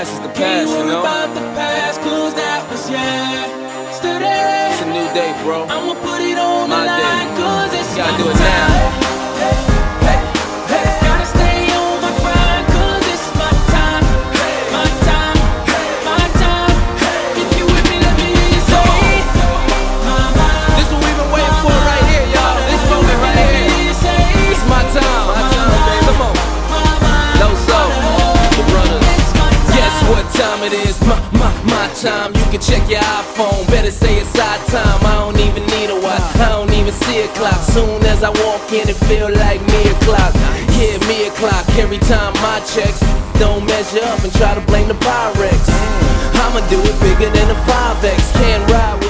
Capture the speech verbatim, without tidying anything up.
past is the past, you know. About the past, cause that was yesterday. It's a new day, bro. I'ma put it on My the line, day. cause it's Gotta my do it now. time. Gotta stay on my grind, cause it's my time. My time, my time. If you with me, let me hear you say it. This what we've been waiting for right here, y'all. This moment right here. It's my time. My time, baby. Come on. No so, the brothers. Guess what time it is? My, my, my time. You can check your iPhone. Better say it's our time. I don't even need a watch. I don't even see a clock. Soon as I walk in, it feel like me o'clock. Yeah, me o'clock. Every time my checks don't measure up and try to blame the Pyrex. I'ma do it bigger than a five X. Can't ride